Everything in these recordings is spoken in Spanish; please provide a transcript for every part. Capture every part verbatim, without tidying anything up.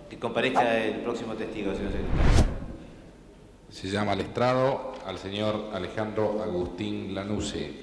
Que comparezca el próximo testigo, señor secretario. Se llama al estrado al señor Alejandro Agustín Lanusse.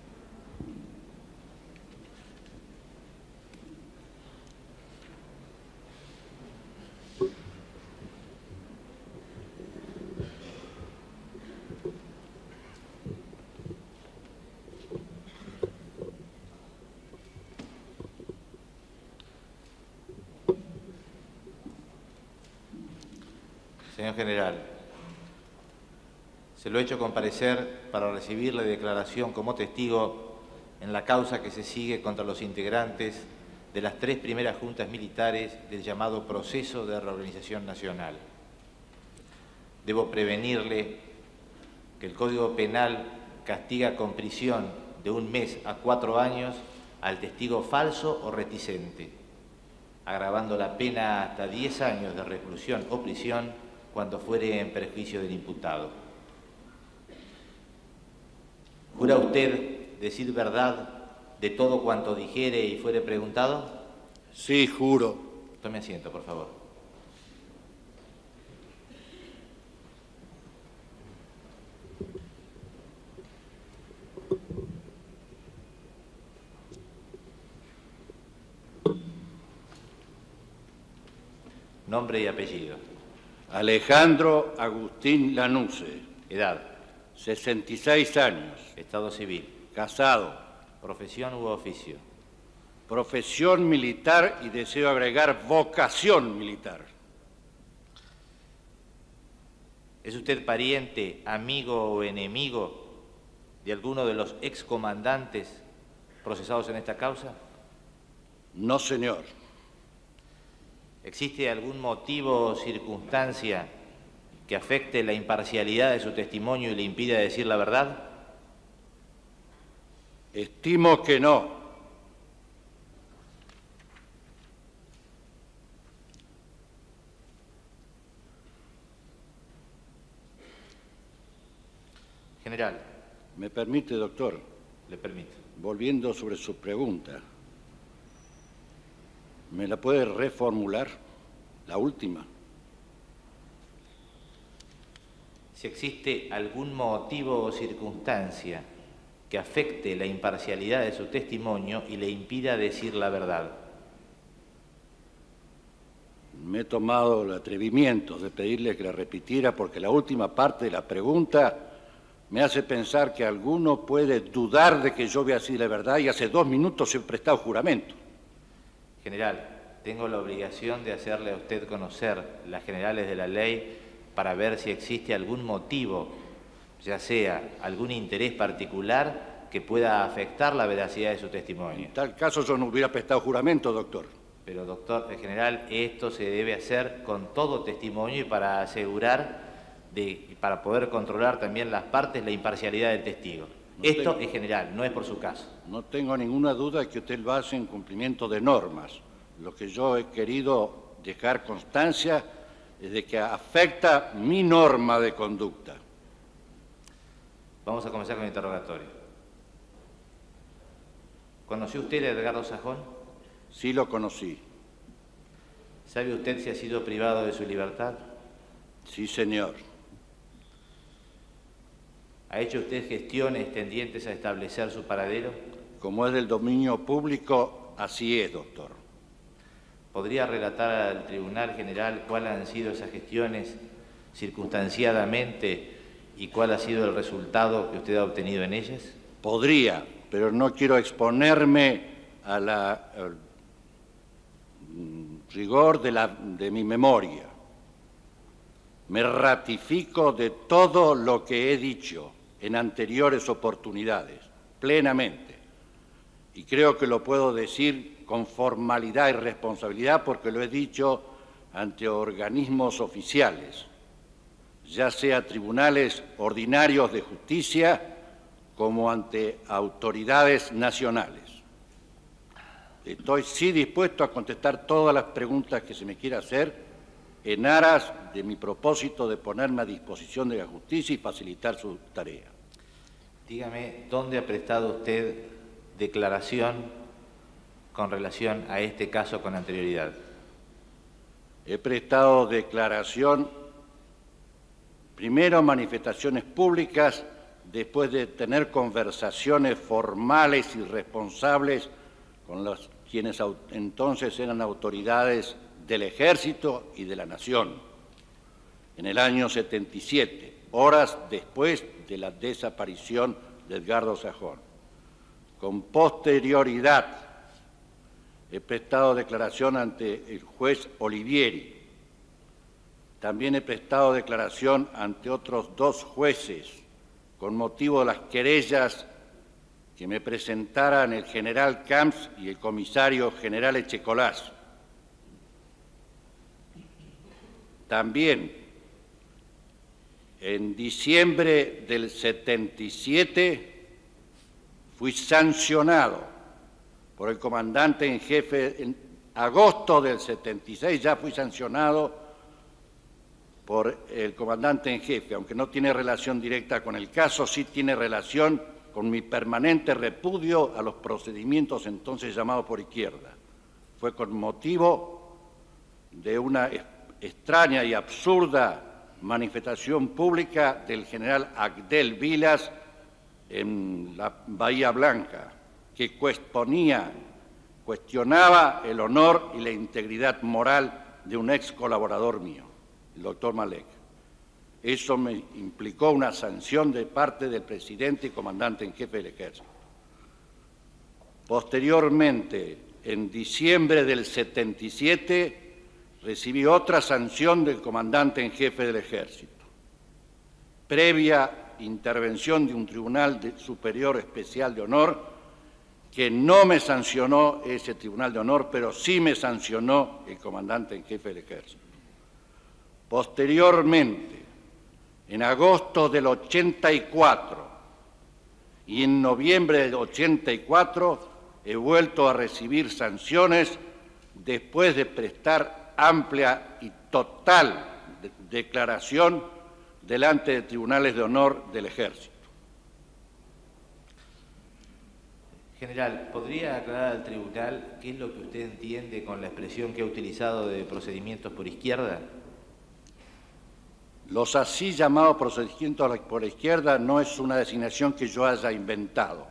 Señor general, se lo he hecho comparecer para recibir la declaración como testigo en la causa que se sigue contra los integrantes de las tres primeras juntas militares del llamado Proceso de Reorganización Nacional. Debo prevenirle que el Código Penal castiga con prisión de un mes a cuatro años al testigo falso o reticente, agravando la pena hasta diez años de reclusión o prisión cuando fuere en perjuicio del imputado. ¿Jura usted decir verdad de todo cuanto dijere y fuere preguntado? Sí, juro. Tome asiento, por favor. Nombre y apellido. Alejandro Agustín Lanusse. Edad. sesenta y seis años. Estado civil. Casado. Profesión u oficio. Profesión militar y deseo agregar vocación militar. ¿Es usted pariente, amigo o enemigo de alguno de los excomandantes procesados en esta causa? No, señor. ¿Existe algún motivo o circunstancia que afecte la imparcialidad de su testimonio y le impida decir la verdad? Estimo que no. General. ¿Me permite, doctor? Le permito. Volviendo sobre su pregunta, ¿me la puede reformular? La última. Si existe algún motivo o circunstancia que afecte la imparcialidad de su testimonio y le impida decir la verdad. Me he tomado el atrevimiento de pedirle que la repitiera porque la última parte de la pregunta me hace pensar que alguno puede dudar de que yo voy a decir la verdad y hace dos minutos he prestado juramento. General, tengo la obligación de hacerle a usted conocer las generales de la ley para ver si existe algún motivo, ya sea algún interés particular que pueda afectar la veracidad de su testimonio. En tal caso yo no hubiera prestado juramento, doctor. Pero, doctor, en general, esto se debe hacer con todo testimonio y para asegurar, de, para poder controlar también las partes, la imparcialidad del testigo. No esto tengo, en general, no es por su caso. No tengo ninguna duda de que usted lo hace en cumplimiento de normas. Lo que yo he querido dejar constancia es de que afecta mi norma de conducta. Vamos a comenzar con el interrogatorio. ¿Conoció usted a Edgardo Sajón? Sí, lo conocí. ¿Sabe usted si ha sido privado de su libertad? Sí, señor. ¿Ha hecho usted gestiones tendientes a establecer su paradero? Como es del dominio público, así es, doctor. ¿Podría relatar al Tribunal General cuáles han sido esas gestiones circunstanciadamente y cuál ha sido el resultado que usted ha obtenido en ellas? Podría, pero no quiero exponerme a la al rigor de, la, de mi memoria. Me ratifico de todo lo que he dicho en anteriores oportunidades, plenamente. Y creo que lo puedo decir con formalidad y responsabilidad porque lo he dicho ante organismos oficiales, ya sea tribunales ordinarios de justicia como ante autoridades nacionales. Estoy sí dispuesto a contestar todas las preguntas que se me quiera hacer en aras de mi propósito de ponerme a disposición de la justicia y facilitar su tarea. Dígame, ¿dónde ha prestado usted declaración con relación a este caso con anterioridad? he prestado declaración, primero manifestaciones públicas, después de tener conversaciones formales y responsables con los quienes entonces eran autoridades del Ejército y de la Nación, en el año setenta y siete, horas después de la desaparición de Edgardo Sajón. Con posterioridad, he prestado declaración ante el juez Olivieri. También he prestado declaración ante otros dos jueces con motivo de las querellas que me presentaran el general Camps y el comisario general Echecolás. También, en diciembre del setenta y siete, fui sancionado por el comandante en jefe, en agosto del setenta y seis ya fui sancionado por el comandante en jefe, aunque no tiene relación directa con el caso, sí tiene relación con mi permanente repudio a los procedimientos entonces llamados por izquierda. Fue con motivo de una extraña y absurda manifestación pública del general Agdel Vilas en la Bahía Blanca, que cuestionaba, cuestionaba el honor y la integridad moral de un ex colaborador mío, el doctor Malek. Eso me implicó una sanción de parte del presidente y comandante en jefe del Ejército. Posteriormente, en diciembre del setenta y siete, recibí otra sanción del comandante en jefe del Ejército, previa intervención de un Tribunal de Superior Especial de Honor, que no me sancionó ese Tribunal de Honor, pero sí me sancionó el comandante en jefe del Ejército. Posteriormente, en agosto del ochenta y cuatro y en noviembre del ochenta y cuatro, he vuelto a recibir sanciones después de prestar amplia y total de declaración delante de tribunales de honor del Ejército. General, ¿podría aclarar al tribunal qué es lo que usted entiende con la expresión que ha utilizado de procedimientos por izquierda? Los así llamados procedimientos por izquierda no es una designación que yo haya inventado.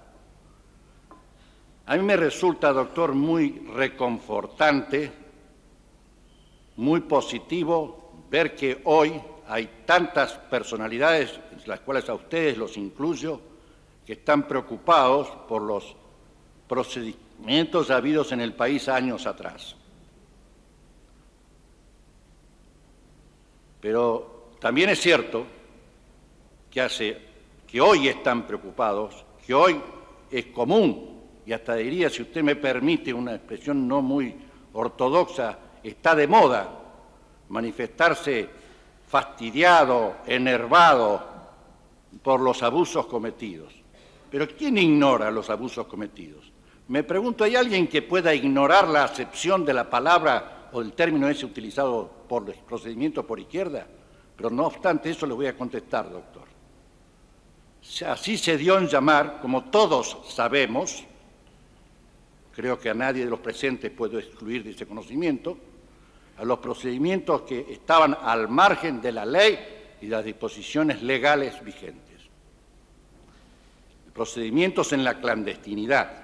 A mí me resulta, doctor, muy reconfortante, muy positivo ver que hoy hay tantas personalidades, entre las cuales a ustedes los incluyo, que están preocupados por los procedimientos habidos en el país años atrás. Pero también es cierto que, hace, que hoy están preocupados, que hoy es común, y hasta diría, si usted me permite una expresión no muy ortodoxa, está de moda manifestarse fastidiado, enervado por los abusos cometidos. Pero ¿quién ignora los abusos cometidos? Me pregunto, ¿hay alguien que pueda ignorar la acepción de la palabra o del término ese utilizado por los procedimientos por izquierda? Pero no obstante eso le voy a contestar, doctor. Así se dio en llamar, como todos sabemos, creo que a nadie de los presentes puedo excluir de ese conocimiento, a los procedimientos que estaban al margen de la ley y de las disposiciones legales vigentes. Procedimientos en la clandestinidad.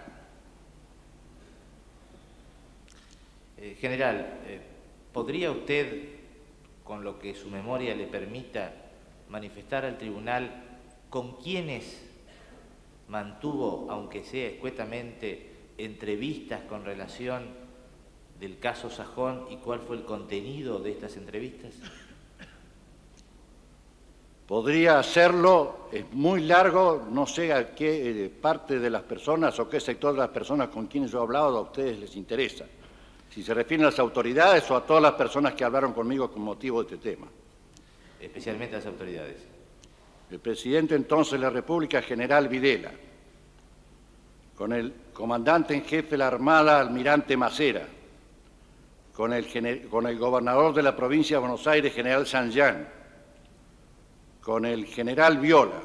Eh, general, eh, ¿podría usted, con lo que su memoria le permita, manifestar al tribunal con quiénes mantuvo, aunque sea escuetamente, entrevistas con relación del caso Sajón y cuál fue el contenido de estas entrevistas? Podría hacerlo, es muy largo, no sé a qué parte de las personas o qué sector de las personas con quienes yo he hablado a ustedes les interesa. Si se refieren a las autoridades o a todas las personas que hablaron conmigo con motivo de este tema. Especialmente a las autoridades. El presidente entonces de la República, general Videla, con el comandante en jefe de la Armada, almirante Macera, con el, con el gobernador de la provincia de Buenos Aires, general Sanján, con el general Viola.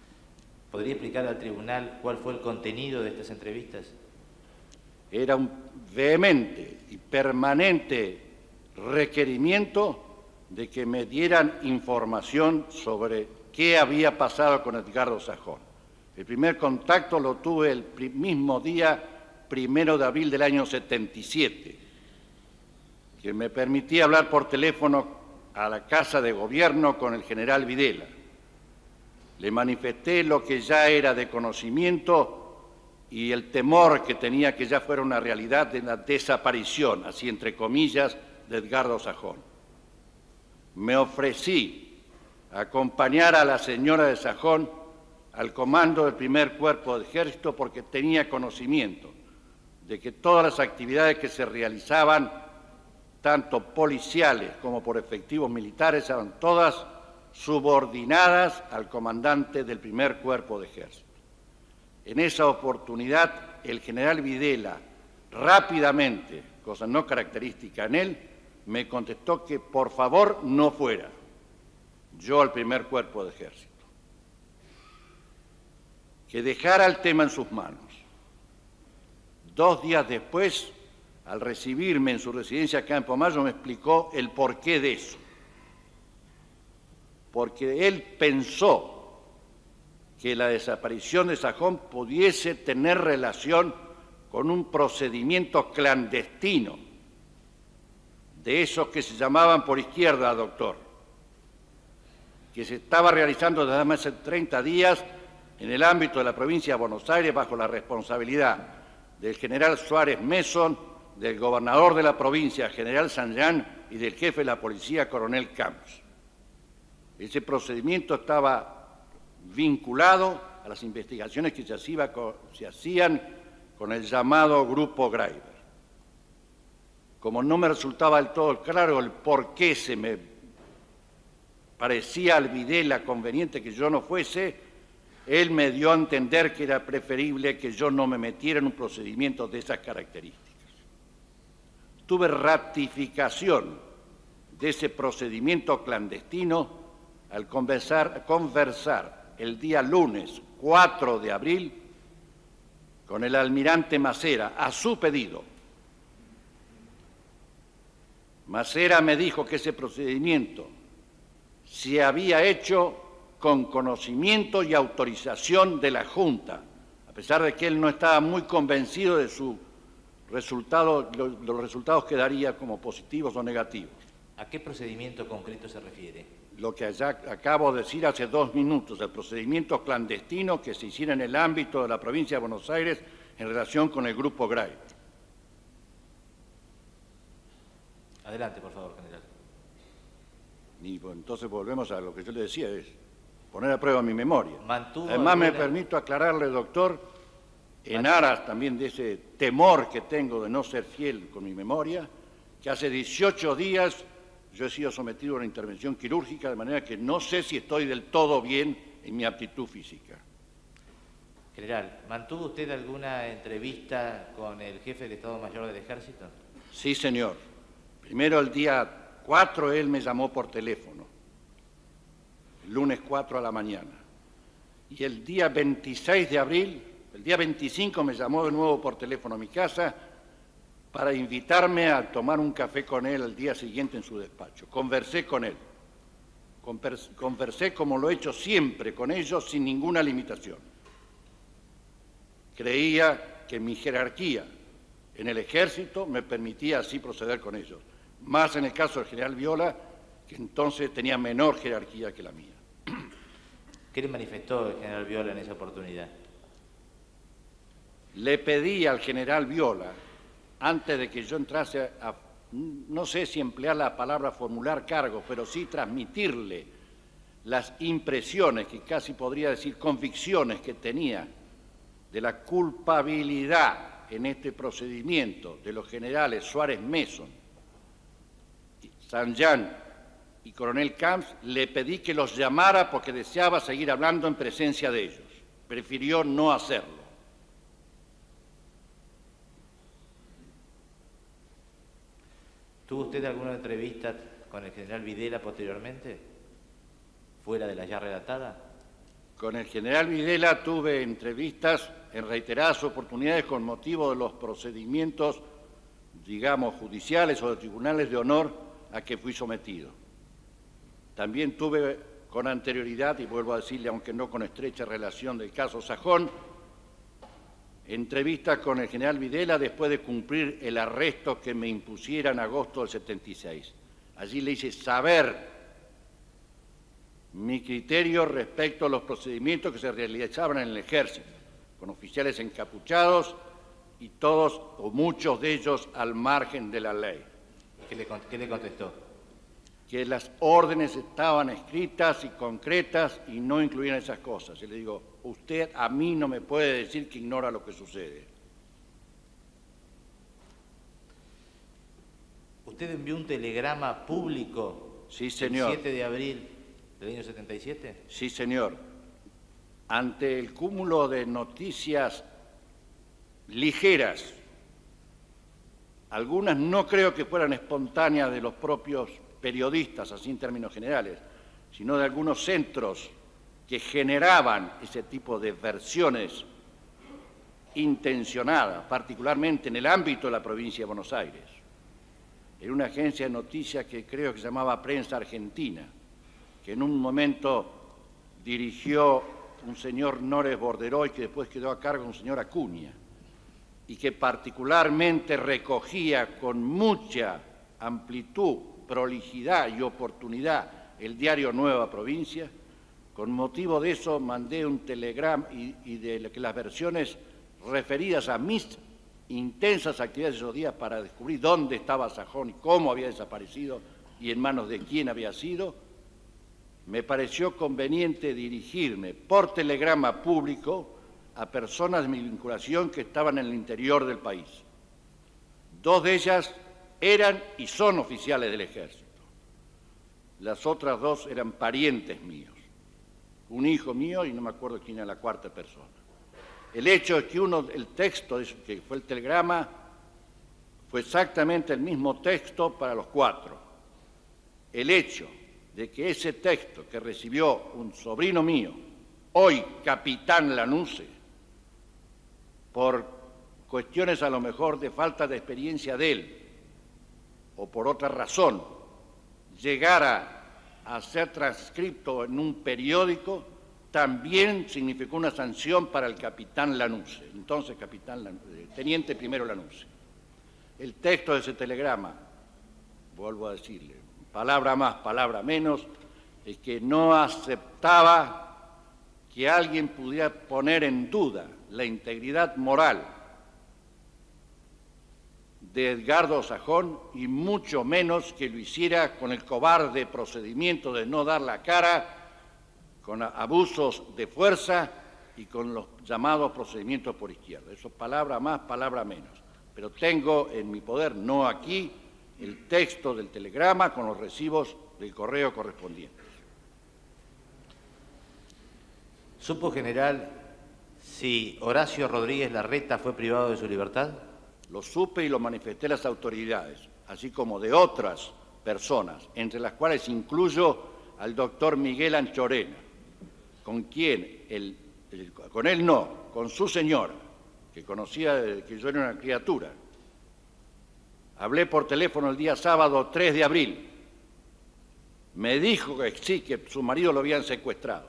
¿Podría explicar al tribunal cuál fue el contenido de estas entrevistas? Era un vehemente y permanente requerimiento de que me dieran información sobre qué había pasado con Edgardo Sajón. El primer contacto lo tuve el mismo día, primero de abril del año setenta y siete, que me permitía hablar por teléfono a la Casa de Gobierno con el general Videla. Le manifesté lo que ya era de conocimiento y el temor que tenía que ya fuera una realidad de la desaparición, así entre comillas, de Edgardo Sajón. Me ofrecí a acompañar a la señora de Sajón al comando del primer cuerpo de ejército porque tenía conocimiento de que todas las actividades que se realizaban, tanto policiales como por efectivos militares, eran todas subordinadas al comandante del primer cuerpo de ejército. En esa oportunidad, el general Videla, rápidamente, cosa no característica en él, me contestó que por favor no fuera yo al primer cuerpo de ejército, que dejara el tema en sus manos. Dos días después, al recibirme en su residencia Campo Mayo, me explicó el porqué de eso. Porque él pensó que la desaparición de Sajón pudiese tener relación con un procedimiento clandestino, de esos que se llamaban por izquierda, doctor, que se estaba realizando desde más de treinta días en el ámbito de la provincia de Buenos Aires bajo la responsabilidad del general Suárez Mason, del gobernador de la provincia, general Sanján, y del jefe de la policía, coronel Camps. Ese procedimiento estaba vinculado a las investigaciones que se, hacía, se hacían con el llamado Grupo Greiber. Como no me resultaba del todo claro el por qué se me parecía al Videla conveniente que yo no fuese, él me dio a entender que era preferible que yo no me metiera en un procedimiento de esas características. Tuve ratificación de ese procedimiento clandestino al conversar, conversar el día lunes cuatro de abril con el almirante Macera, a su pedido. Macera me dijo que ese procedimiento se había hecho con conocimiento y autorización de la Junta, a pesar de que él no estaba muy convencido de su resultado, los resultados que daría como positivos o negativos. ¿A qué procedimiento concreto se refiere? Lo que ya acabo de decir hace dos minutos, el procedimiento clandestino que se hiciera en el ámbito de la provincia de Buenos Aires en relación con el Grupo Greiber. Adelante, por favor, general. Y pues, entonces volvemos a lo que yo le decía, es poner a prueba mi memoria. Mantuvo Además, alguna... me permito aclararle, doctor, en aras también de ese temor que tengo de no ser fiel con mi memoria, que hace dieciocho días yo he sido sometido a una intervención quirúrgica, de manera que no sé si estoy del todo bien en mi aptitud física. General, ¿mantuvo usted alguna entrevista con el jefe del Estado Mayor del Ejército? Sí, señor. Primero, el día cuatro, él me llamó por teléfono, el lunes cuatro a la mañana. Y el día veintiséis de abril, el día veinticinco, me llamó de nuevo por teléfono a mi casa para invitarme a tomar un café con él al día siguiente en su despacho. Conversé con él. Conversé como lo he hecho siempre con ellos, sin ninguna limitación. Creía que mi jerarquía en el ejército me permitía así proceder con ellos. Más en el caso del general Viola, que entonces tenía menor jerarquía que la mía. ¿Qué le manifestó el general Viola en esa oportunidad? Le pedí al general Viola, antes de que yo entrase a, no sé si emplear la palabra formular cargos, pero sí transmitirle las impresiones, que casi podría decir convicciones que tenía de la culpabilidad en este procedimiento de los generales Suárez Mason, Sanján y coronel Camps, le pedí que los llamara porque deseaba seguir hablando en presencia de ellos. Prefirió no hacerlo. ¿Tuvo usted alguna entrevista con el general Videla posteriormente, fuera de la ya relatada? Con el general Videla tuve entrevistas en reiteradas oportunidades con motivo de los procedimientos digamos, judiciales o de tribunales de honor a que fui sometido. También tuve con anterioridad, y vuelvo a decirle, aunque no con estrecha relación del caso Sajón, entrevistas con el general Videla después de cumplir el arresto que me impusiera en agosto del setenta y seis. Allí le hice saber mi criterio respecto a los procedimientos que se realizaban en el ejército, con oficiales encapuchados y todos o muchos de ellos al margen de la ley. ¿Qué le, qué le contestó? Que las órdenes estaban escritas y concretas y no incluían esas cosas. Y le digo, usted a mí no me puede decir que ignora lo que sucede. ¿Usted envió un telegrama público sí, señor. el siete de abril del año setenta y siete? Sí, señor. Ante el cúmulo de noticias ligeras, algunas no creo que fueran espontáneas de los propios periodistas, así en términos generales, sino de algunos centros que generaban ese tipo de versiones intencionadas, particularmente en el ámbito de la provincia de Buenos Aires. En una agencia de noticias que creo que se llamaba Prensa Argentina, que en un momento dirigió un señor Nores Borderoy, que después quedó a cargo un señor Acuña, y que particularmente recogía con mucha amplitud, prolijidad y oportunidad el diario Nueva Provincia. Con motivo de eso mandé un telegrama y, y de que las versiones referidas a mis intensas actividades esos días para descubrir dónde estaba Sajón y cómo había desaparecido y en manos de quién había sido, me pareció conveniente dirigirme por telegrama público a personas de mi vinculación que estaban en el interior del país. Dos de ellas eran y son oficiales del ejército. Las otras dos eran parientes míos, un hijo mío y no me acuerdo quién era la cuarta persona. El hecho es que uno, el texto que fue el telegrama fue exactamente el mismo texto para los cuatro. El hecho de que ese texto que recibió un sobrino mío, hoy capitán Lanuse, por cuestiones a lo mejor de falta de experiencia de él, o por otra razón, llegara a ser transcrito en un periódico, también significó una sanción para el capitán Lanuse, entonces capitán Lanuse, teniente primero Lanuse. El texto de ese telegrama, vuelvo a decirle, palabra más, palabra menos, es que no aceptaba que alguien pudiera poner en duda la integridad moral de Edgardo Sajón y mucho menos que lo hiciera con el cobarde procedimiento de no dar la cara, con abusos de fuerza y con los llamados procedimientos por izquierda. Eso palabra más, palabra menos. Pero tengo en mi poder, no aquí, el texto del telegrama con los recibos del correo correspondientes. ¿Supo, general, si Horacio Rodríguez Larreta fue privado de su libertad? Lo supe y lo manifesté a las autoridades, así como de otras personas, entre las cuales incluyo al doctor Miguel Anchorena, con quien, el, el, con él no, con su señora, que conocía desde que yo era una criatura. Hablé por teléfono el día sábado tres de abril. Me dijo que sí, que su marido lo habían secuestrado.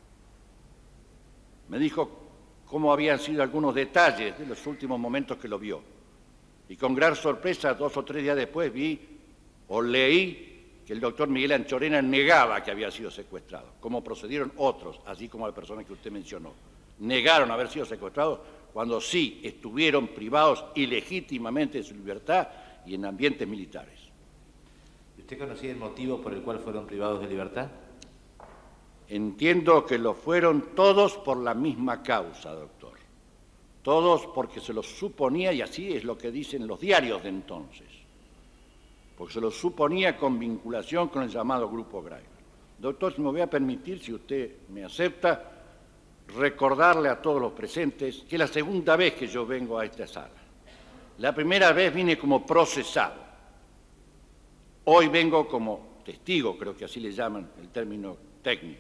Me dijo cómo habían sido algunos detalles de los últimos momentos que lo vio. Y con gran sorpresa, dos o tres días después, vi o leí que el doctor Miguel Anchorena negaba que había sido secuestrado, como procedieron otros, así como la persona que usted mencionó. Negaron haber sido secuestrados cuando sí estuvieron privados ilegítimamente de su libertad y en ambientes militares. ¿Usted conocía el motivo por el cual fueron privados de libertad? Entiendo que lo fueron todos por la misma causa, doctor. Todos porque se los suponía, y así es lo que dicen los diarios de entonces, porque se los suponía con vinculación con el llamado Grupo Greiber. Doctor, si me voy a permitir, si usted me acepta, recordarle a todos los presentes que es la segunda vez que yo vengo a esta sala. La primera vez vine como procesado. Hoy vengo como testigo, creo que así le llaman el término técnico.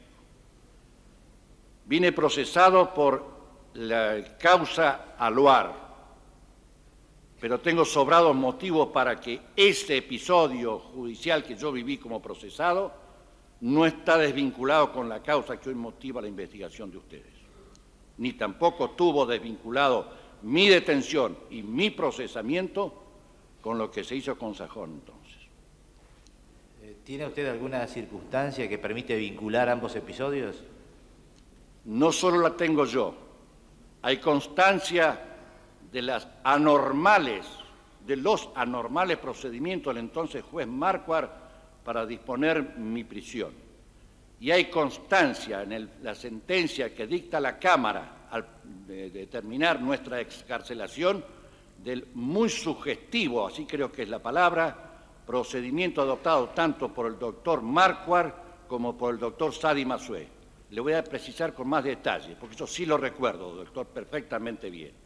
Vine procesado por la causa Aluar, pero tengo sobrados motivos para que este episodio judicial que yo viví como procesado no está desvinculado con la causa que hoy motiva la investigación de ustedes, ni tampoco tuvo desvinculado mi detención y mi procesamiento con lo que se hizo con Sajón entonces. ¿Tiene usted alguna circunstancia que permite vincular ambos episodios? No solo la tengo yo, hay constancia de las anormales, de los anormales procedimientos del entonces juez Marquardt para disponer mi prisión. Y hay constancia en el, la sentencia que dicta la Cámara al de, de determinar nuestra excarcelación del muy sugestivo, así creo que es la palabra, procedimiento adoptado tanto por el doctor Marquardt como por el doctor Sadi Massué. Le voy a precisar con más detalle, porque yo sí lo recuerdo, doctor, perfectamente bien.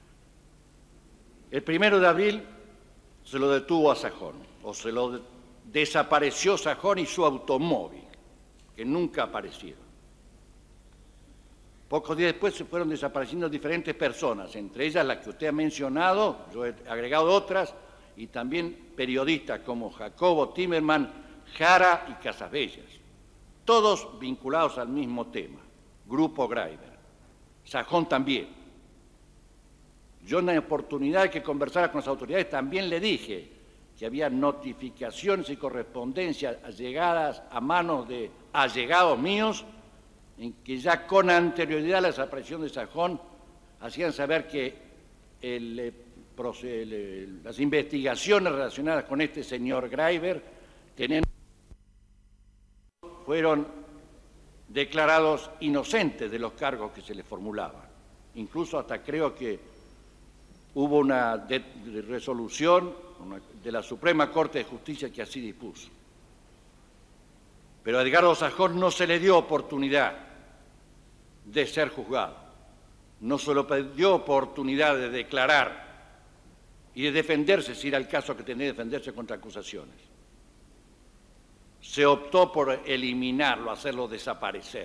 El primero de abril se lo detuvo a Sajón, o se lo de desapareció Sajón y su automóvil, que nunca aparecieron. Pocos días después se fueron desapareciendo diferentes personas, entre ellas las que usted ha mencionado, yo he agregado otras, y también periodistas como Jacobo Timerman, Jara y Casabellas, todos vinculados al mismo tema, Grupo Greiber. Sajón también. Yo en la oportunidad de que conversara con las autoridades también le dije que había notificaciones y correspondencias allegadas a manos de allegados míos en que ya con anterioridad a la desaparición de Sajón hacían saber que el, el, el, las investigaciones relacionadas con este señor Greiber tenían, fueron declarados inocentes de los cargos que se les formulaban. Incluso hasta creo que hubo una de, de resolución una, de la Suprema Corte de Justicia que así dispuso. Pero a Edgardo Sajón no se le dio oportunidad de ser juzgado, no se le dio oportunidad de declarar y de defenderse, si era el caso que tenía que defenderse contra acusaciones. Se optó por eliminarlo, hacerlo desaparecer.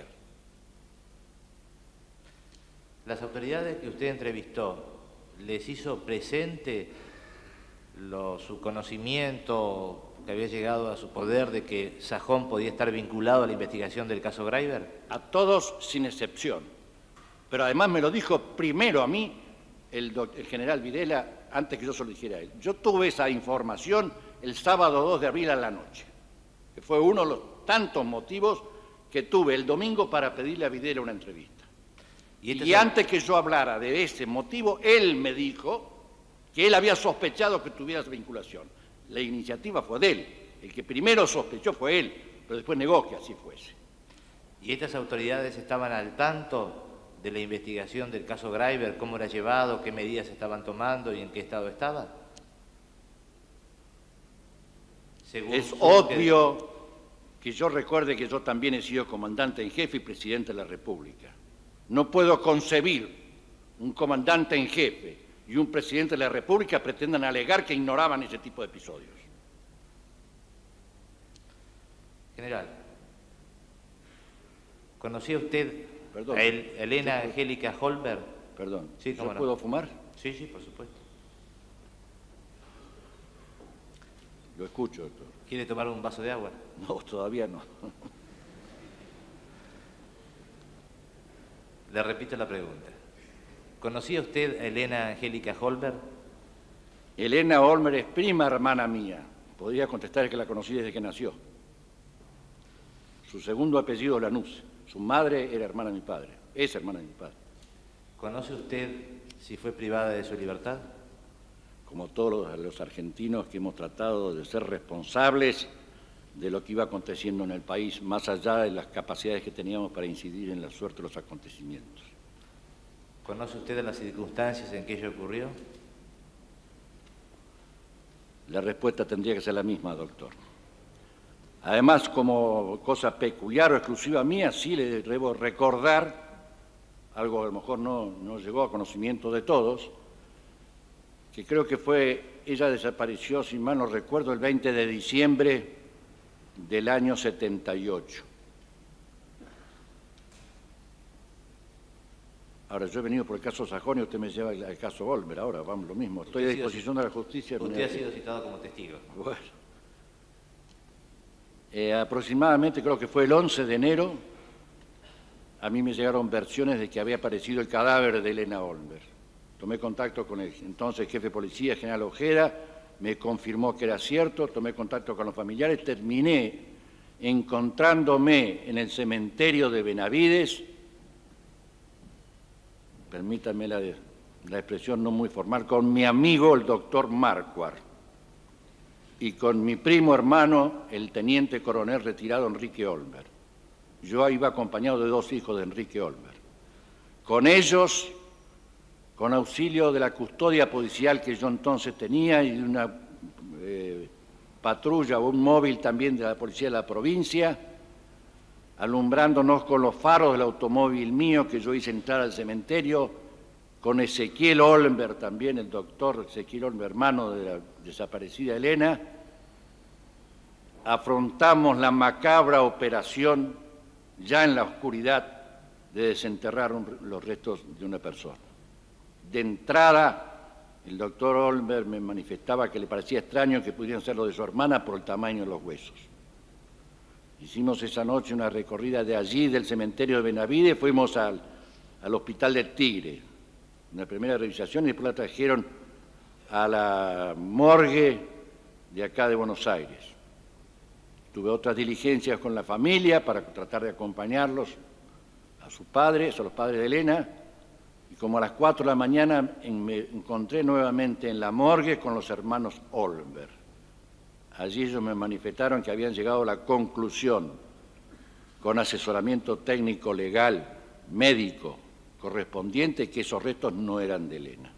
Las autoridades que usted entrevistó, ¿les hizo presente lo, su conocimiento que había llegado a su poder de que Sajón podía estar vinculado a la investigación del caso Greiber? A todos sin excepción. Pero además me lo dijo primero a mí el, el general Videla antes que yo se lo dijera a él. Yo tuve esa información el sábado dos de abril a la noche, que fue uno de los tantos motivos que tuve el domingo para pedirle a Videla una entrevista. Y, este y antes que yo hablara de ese motivo, él me dijo que él había sospechado que tuviera esa vinculación. La iniciativa fue de él. El que primero sospechó fue él, pero después negó que así fuese. ¿Y estas autoridades estaban al tanto de la investigación del caso Greiber? ¿Cómo era llevado? ¿Qué medidas estaban tomando y en qué estado estaba? Según es obvio que... que yo recuerde que yo también he sido comandante en jefe y presidente de la República. No puedo concebir un comandante en jefe y un presidente de la República pretendan alegar que ignoraban ese tipo de episodios. General, ¿conocía usted Perdón, a El, Elena yo, Angélica Holberg? Perdón, sí, ¿yo no? puedo fumar? Sí, sí, por supuesto. Lo escucho, doctor. ¿Quiere tomar un vaso de agua? No, todavía no. Le repito la pregunta. ¿Conocía usted a Elena Angélica Holberg? Elena Holberg es prima hermana mía. Podría contestar que la conocí desde que nació. Su segundo apellido Lanús. Su madre era hermana de mi padre. Es hermana de mi padre. ¿Conoce usted si fue privada de su libertad? Como todos los, los argentinos que hemos tratado de ser responsables de lo que iba aconteciendo en el país, más allá de las capacidades que teníamos para incidir en la suerte de los acontecimientos. ¿Conoce usted las circunstancias en que ello ocurrió? La respuesta tendría que ser la misma, doctor. Además, como cosa peculiar o exclusiva mía, sí le debo recordar, algo que a lo mejor no, no llegó a conocimiento de todos, que creo que fue, ella desapareció, si mal no recuerdo, el veinte de diciembre del año setenta y ocho. Ahora, yo he venido por el caso Sajón y usted me lleva el caso Olmer. Ahora, vamos, lo mismo. Estoy a disposición de la justicia. Usted ha sido citado como testigo. Bueno. Eh, aproximadamente, creo que fue el once de enero, a mí me llegaron versiones de que había aparecido el cadáver de Elena Olmer. Tomé contacto con el entonces jefe de policía, general Ojeda, me confirmó que era cierto, tomé contacto con los familiares, terminé encontrándome en el cementerio de Benavides, permítanme la, la expresión no muy formal, con mi amigo el doctor Marquardt y con mi primo hermano, el teniente coronel retirado Enrique Olmer. Yo iba acompañado de dos hijos de Enrique Olmer. Con ellos, con auxilio de la custodia policial que yo entonces tenía y de una eh, patrulla o un móvil también de la policía de la provincia, alumbrándonos con los faros del automóvil mío que yo hice entrar al cementerio, con Ezequiel Olmer también, el doctor Ezequiel Olmer, hermano de la desaparecida Elena, afrontamos la macabra operación ya en la oscuridad de desenterrar un, los restos de una persona. De entrada, el doctor Olmer me manifestaba que le parecía extraño que pudieran ser los de su hermana por el tamaño de los huesos. Hicimos esa noche una recorrida de allí, del cementerio de Benavides, fuimos al, al Hospital del Tigre, una primera revisación, y después la trajeron a la morgue de acá de Buenos Aires. Tuve otras diligencias con la familia para tratar de acompañarlos a sus padres, a los padres de Elena, y como a las cuatro de la mañana me encontré nuevamente en la morgue con los hermanos Olmer. Allí ellos me manifestaron que habían llegado a la conclusión, con asesoramiento técnico, legal, médico, correspondiente, que esos restos no eran de Elena.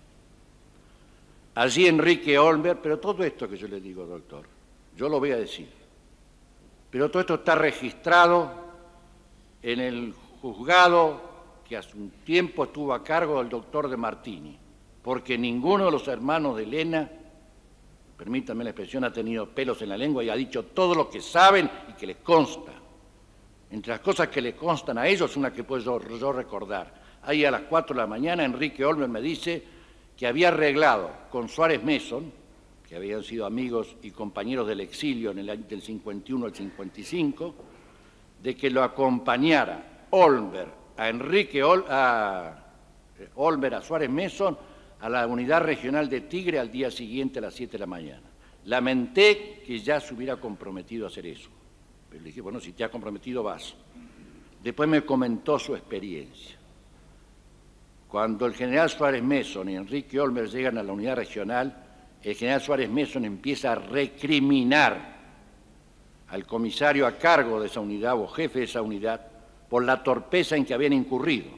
Allí Enrique Olmer, pero todo esto que yo le digo, doctor, yo lo voy a decir, pero todo esto está registrado en el juzgado que hace un tiempo estuvo a cargo del doctor De Martini, porque ninguno de los hermanos de Elena, permítanme la expresión, ha tenido pelos en la lengua y ha dicho todo lo que saben y que les consta. Entre las cosas que le constan a ellos, una que puedo yo, yo recordar. Ahí a las cuatro de la mañana, Enrique Olmer me dice que había arreglado con Suárez Mason, que habían sido amigos y compañeros del exilio en el año del cincuenta y uno al cincuenta y cinco, de que lo acompañara Olmer a Enrique Ol, a Olmer, a Suárez Mason, a la unidad regional de Tigre al día siguiente a las siete de la mañana. Lamenté que ya se hubiera comprometido a hacer eso. Pero le dije, bueno, si te has comprometido, vas. Después me comentó su experiencia. Cuando el general Suárez Mason y Enrique Olmer llegan a la unidad regional, el general Suárez Mason empieza a recriminar al comisario a cargo de esa unidad o jefe de esa unidad por la torpeza en que habían incurrido.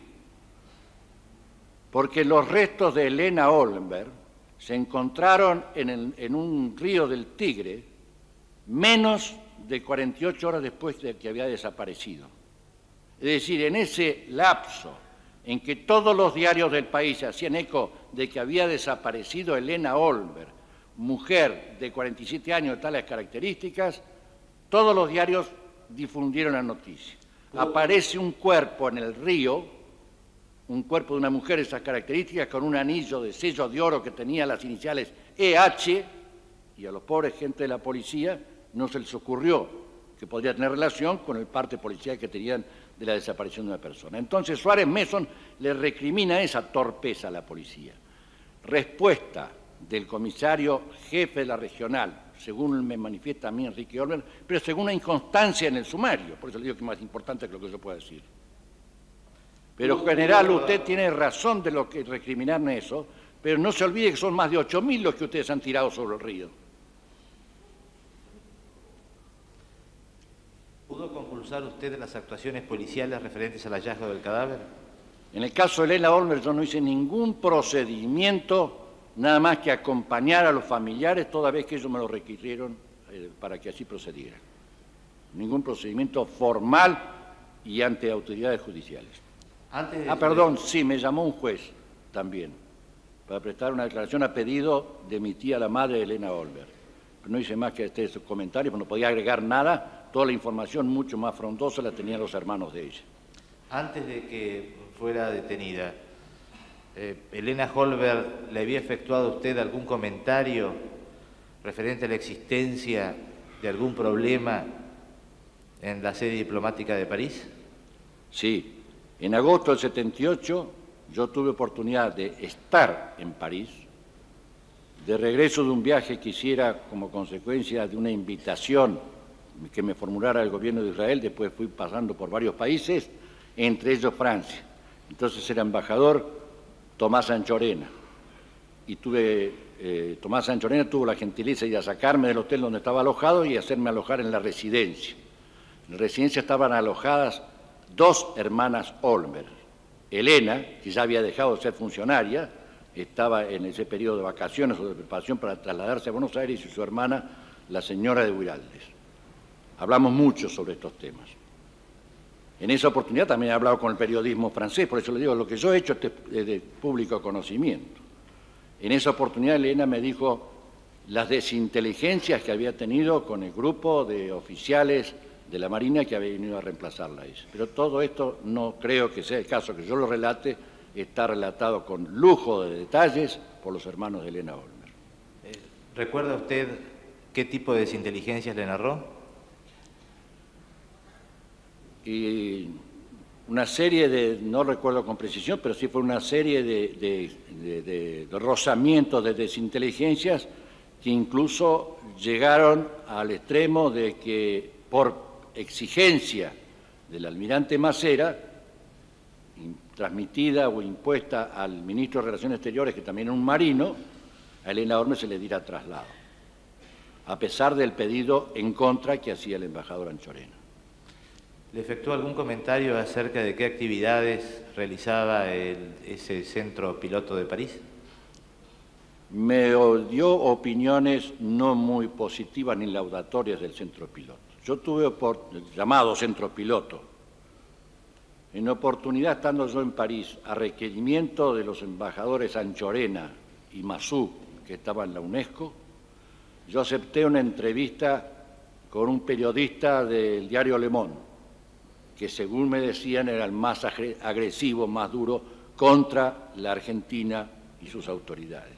Porque los restos de Elena Olmer se encontraron en, el, en un río del Tigre menos de cuarenta y ocho horas después de que había desaparecido. Es decir, en ese lapso en que todos los diarios del país se hacían eco de que había desaparecido Elena Olmer, mujer de cuarenta y siete años de tales características, todos los diarios difundieron la noticia. Aparece un cuerpo en el río, un cuerpo de una mujer de esas características con un anillo de sello de oro que tenía las iniciales E H, y a los pobres gente de la policía no se les ocurrió que podría tener relación con el parte policial que tenían de la desaparición de una persona. Entonces Suárez Mason le recrimina esa torpeza a la policía. Respuesta del comisario jefe de la regional, según me manifiesta a mí Enrique Olmer, pero según una inconstancia en el sumario, por eso le digo que es más importante que lo que yo pueda decir. Pero general, usted tiene razón de lo que recriminarme eso, pero no se olvide que son más de ocho mil los que ustedes han tirado sobre el río. ¿Pudo compulsar usted las actuaciones policiales referentes al hallazgo del cadáver? En el caso de Elena Olmer yo no hice ningún procedimiento, nada más que acompañar a los familiares toda vez que ellos me lo requirieron eh, para que así procediera. Ningún procedimiento formal y ante autoridades judiciales. Antes de... Ah, perdón, sí, me llamó un juez también para prestar una declaración a pedido de mi tía, la madre de Elena Olmer. Pero no hice más que este comentario, porque no podía agregar nada. Toda la información mucho más frondosa la tenían los hermanos de ella. Antes de que fuera detenida, Eh, Elena Holberg, ¿le había efectuado a usted algún comentario referente a la existencia de algún problema en la sede diplomática de París? Sí. En agosto del setenta y ocho yo tuve oportunidad de estar en París, de regreso de un viaje que hiciera como consecuencia de una invitación que me formulara el gobierno de Israel. Después fui pasando por varios países, entre ellos Francia. Entonces era embajador Tomás Anchorena, y tuve, eh, Tomás Anchorena tuvo la gentileza de ir a sacarme del hotel donde estaba alojado y hacerme alojar en la residencia. En la residencia estaban alojadas dos hermanas Olmer. Elena, que ya había dejado de ser funcionaria, estaba en ese periodo de vacaciones o de preparación para trasladarse a Buenos Aires, y su hermana, la señora de Huiraldes. Hablamos mucho sobre estos temas. En esa oportunidad también he hablado con el periodismo francés, por eso le digo, lo que yo he hecho es de público conocimiento. En esa oportunidad Elena me dijo las desinteligencias que había tenido con el grupo de oficiales de la Marina que había venido a reemplazarla a ella. Pero todo esto no creo que sea el caso que yo lo relate, está relatado con lujo de detalles por los hermanos de Elena Olmer. Eh, ¿Recuerda usted qué tipo de desinteligencias le narró? Y una serie de, no recuerdo con precisión, pero sí fue una serie de, de, de, de, de rozamientos de desinteligencias que incluso llegaron al extremo de que por exigencia del almirante Macera, transmitida o impuesta al ministro de Relaciones Exteriores, que también era un marino, a Elena Olmer se le diera traslado, a pesar del pedido en contra que hacía el embajador Anchorena. ¿Le efectuó algún comentario acerca de qué actividades realizaba el, ese centro piloto de París? Me dio opiniones no muy positivas ni laudatorias del centro piloto. Yo tuve por, el llamado centro piloto, en oportunidad estando yo en París, a requerimiento de los embajadores Anchorena y Massú, que estaban en la UNESCO, yo acepté una entrevista con un periodista del diario Le Monde, que según me decían era el más agresivo, más duro contra la Argentina y sus autoridades.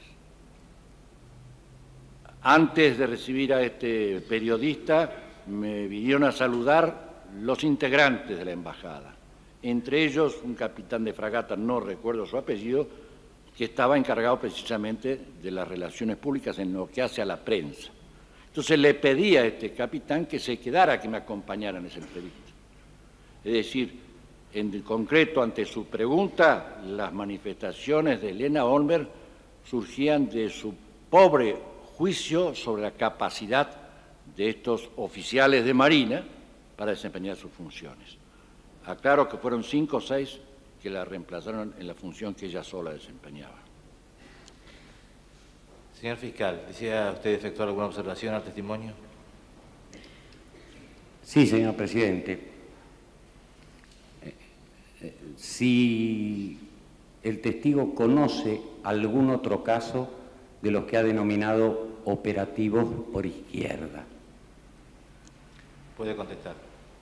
Antes de recibir a este periodista, me vinieron a saludar los integrantes de la embajada, entre ellos un capitán de fragata, no recuerdo su apellido, que estaba encargado precisamente de las relaciones públicas en lo que hace a la prensa. Entonces le pedí a este capitán que se quedara, que me acompañara en esa entrevista. Es decir, en concreto, ante su pregunta, las manifestaciones de Elena Olmer surgían de su pobre juicio sobre la capacidad de estos oficiales de Marina para desempeñar sus funciones. Aclaro que fueron cinco o seis que la reemplazaron en la función que ella sola desempeñaba. Señor fiscal, ¿desea usted efectuar alguna observación al testimonio? Sí, señor presidente. Si el testigo conoce algún otro caso de los que ha denominado operativos por izquierda. Puede contestar.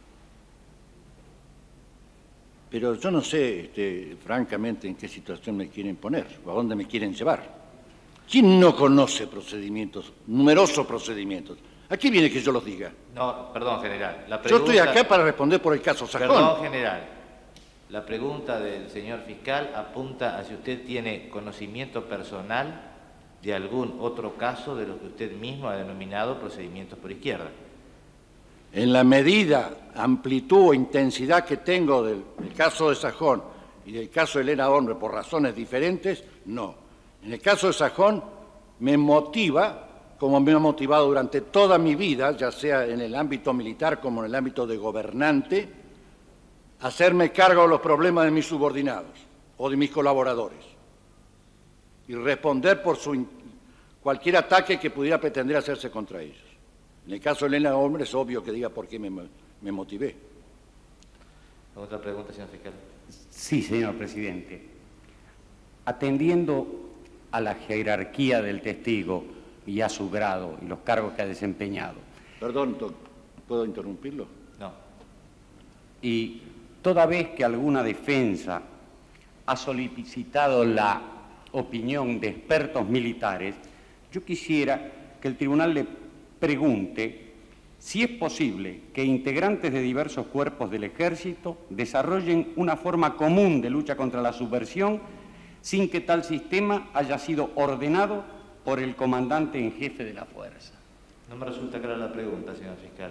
Pero yo no sé, este, francamente, en qué situación me quieren poner o a dónde me quieren llevar. ¿Quién no conoce procedimientos, numerosos procedimientos? ¿A qué viene que yo los diga? No, perdón, general. La pregunta... Yo estoy acá para responder por el caso Sajón. Perdón, general. La pregunta del señor fiscal apunta a si usted tiene conocimiento personal de algún otro caso de los que usted mismo ha denominado procedimientos por izquierda. En la medida, amplitud o intensidad que tengo del, del caso de Sajón y del caso de Elena Olmer por razones diferentes, no. En el caso de Sajón me motiva, como me ha motivado durante toda mi vida, ya sea en el ámbito militar como en el ámbito de gobernante, hacerme cargo de los problemas de mis subordinados o de mis colaboradores y responder por su, cualquier ataque que pudiera pretender hacerse contra ellos. En el caso de Elena Olmer es obvio que diga por qué me, me motivé. ¿Otra pregunta, señor fiscal? Sí, señor presidente. Atendiendo a la jerarquía del testigo y a su grado y los cargos que ha desempeñado. Perdón, ¿puedo interrumpirlo? No. Y toda vez que alguna defensa ha solicitado la opinión de expertos militares, yo quisiera que el tribunal le pregunte si es posible que integrantes de diversos cuerpos del Ejército desarrollen una forma común de lucha contra la subversión sin que tal sistema haya sido ordenado por el comandante en jefe de la fuerza. No me resulta clara la pregunta, señor fiscal.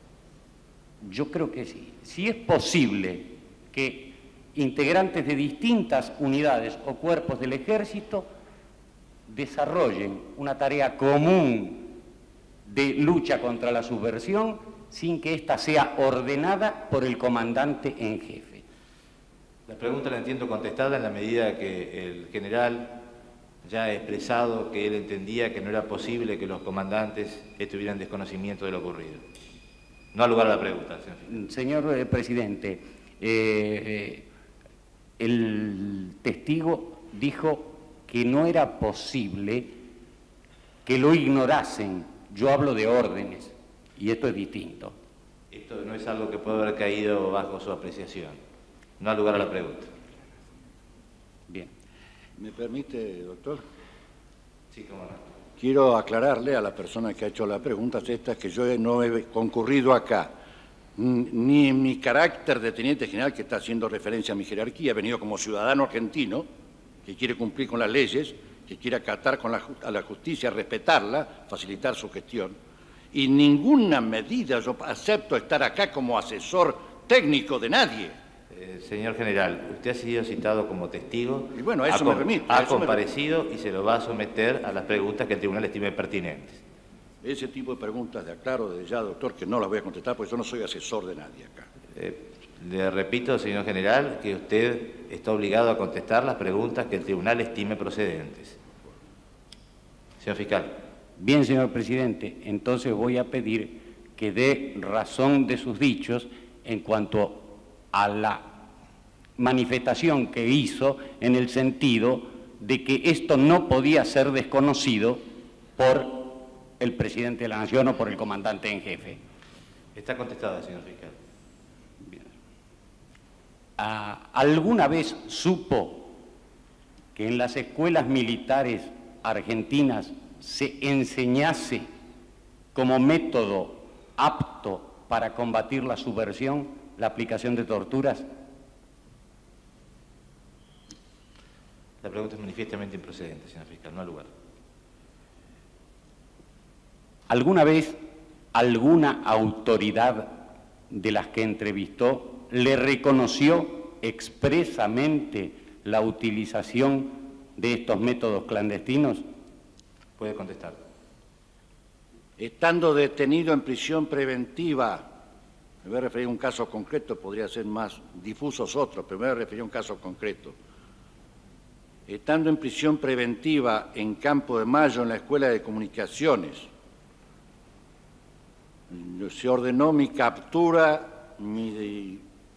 Yo creo que sí. Si es posible que integrantes de distintas unidades o cuerpos del Ejército desarrollen una tarea común de lucha contra la subversión sin que ésta sea ordenada por el comandante en jefe. La pregunta la entiendo contestada en la medida que el general ya ha expresado que él entendía que no era posible que los comandantes estuvieran en desconocimiento de lo ocurrido. No ha lugar a la pregunta, señor fiscal. Señor eh, presidente, eh, eh, el testigo dijo que no era posible que lo ignorasen. Yo hablo de órdenes, y esto es distinto. Esto no es algo que puede haber caído bajo su apreciación. No ha lugar a la pregunta. Bien. ¿Me permite, doctor? Sí, cómo no. Quiero aclararle a la persona que ha hecho las preguntas estas que yo no he concurrido acá, ni en mi carácter de teniente general, que está haciendo referencia a mi jerarquía, he venido como ciudadano argentino, que quiere cumplir con las leyes, que quiere acatar con la, a la justicia, respetarla, facilitar su gestión. Y ninguna medida, yo acepto estar acá como asesor técnico de nadie. Eh, señor general, usted ha sido citado como testigo. Y bueno, a eso ha, me remito. Ha eso comparecido me... y se lo va a someter a las preguntas que el tribunal estime pertinentes. Ese tipo de preguntas, de aclaro desde ya, doctor, que no las voy a contestar porque yo no soy asesor de nadie acá. Eh, le repito, señor general, que usted está obligado a contestar las preguntas que el tribunal estime procedentes. Señor fiscal. Bien, señor presidente, entonces voy a pedir que dé razón de sus dichos en cuanto a la manifestación que hizo en el sentido de que esto no podía ser desconocido por el presidente de la Nación o por el comandante en jefe. Está contestada, señor fiscal. Bien. Ah, ¿alguna vez supo que en las escuelas militares argentinas se enseñase como método apto para combatir la subversión la aplicación de torturas? La pregunta es manifiestamente improcedente, señor fiscal, no ha lugar. ¿Alguna vez alguna autoridad de las que entrevistó le reconoció expresamente la utilización de estos métodos clandestinos? Puede contestar. Estando detenido en prisión preventiva, me voy a referir a un caso concreto, podría ser más difusos otros, pero me voy a referir a un caso concreto. Estando en prisión preventiva en Campo de Mayo, en la Escuela de Comunicaciones, se ordenó mi captura, mi,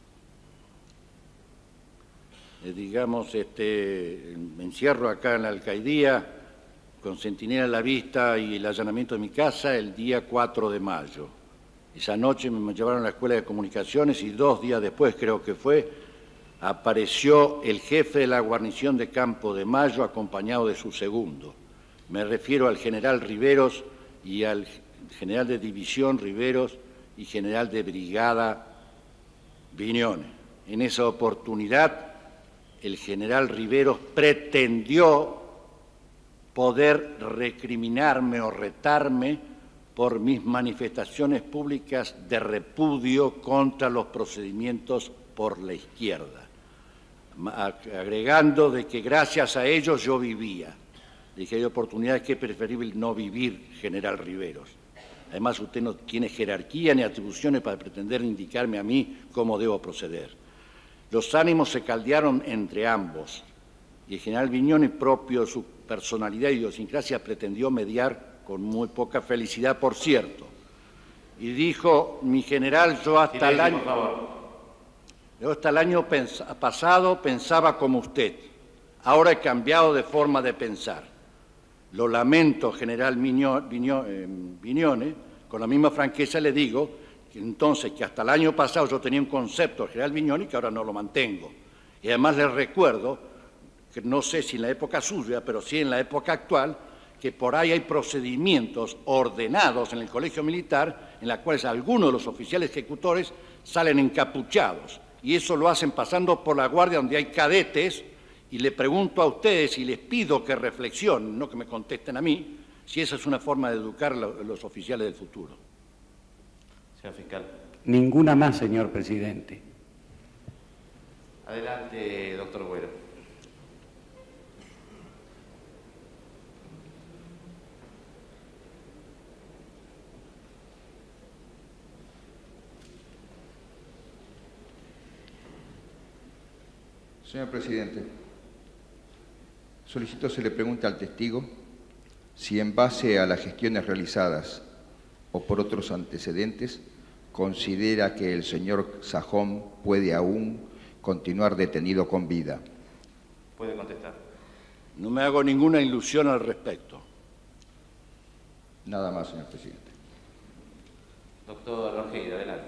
eh, digamos, este, me encierro acá en la alcaidía, con centinela a la vista y el allanamiento de mi casa el día cuatro de mayo. Esa noche me llevaron a la Escuela de Comunicaciones y dos días después, creo que fue, apareció el jefe de la guarnición de Campo de Mayo acompañado de su segundo. Me refiero al general Riveros y al general de división Riveros y general de brigada Viñone. En esa oportunidad, el general Riveros pretendió poder recriminarme o retarme por mis manifestaciones públicas de repudio contra los procedimientos por la izquierda, agregando de que gracias a ellos yo vivía. Dije, hay oportunidades que es preferible no vivir, general Riveros. Además, usted no tiene jerarquía ni atribuciones para pretender indicarme a mí cómo debo proceder. Los ánimos se caldearon entre ambos y el general Viñone, propio de su personalidad y idiosincrasia, pretendió mediar con muy poca felicidad, por cierto. Y dijo, mi general, yo hasta el año, yo hasta el año pens pasado pensaba como usted. Ahora he cambiado de forma de pensar. Lo lamento, general Viñone, con la misma franqueza le digo que entonces que hasta el año pasado yo tenía un concepto del general Viñone y que ahora no lo mantengo. Y además les recuerdo, que no sé si en la época suya, pero sí en la época actual, que por ahí hay procedimientos ordenados en el Colegio Militar en los cuales algunos de los oficiales ejecutores salen encapuchados. Y eso lo hacen pasando por la guardia donde hay cadetes. Y le pregunto a ustedes y les pido que reflexionen, no que me contesten a mí, si esa es una forma de educar a los oficiales del futuro. Señor fiscal. Ninguna más, señor presidente. Adelante, doctor Güero. Señor presidente, solicito se le pregunte al testigo si en base a las gestiones realizadas o por otros antecedentes considera que el señor Sajón puede aún continuar detenido con vida. Puede contestar. No me hago ninguna ilusión al respecto. Nada más, señor presidente. Doctor Orjeira, adelante.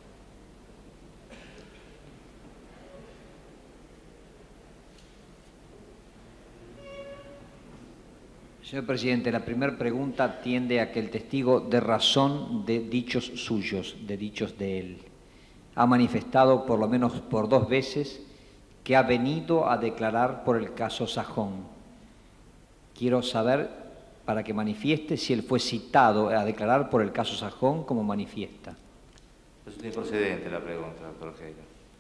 Señor presidente, la primera pregunta tiende a que el testigo dé razón de dichos suyos, de dichos de él. Ha manifestado por lo menos por dos veces que ha venido a declarar por el caso Sajón. Quiero saber, para que manifieste, si él fue citado a declarar por el caso Sajón como manifiesta. Es improcedente la pregunta, doctor Orjeira.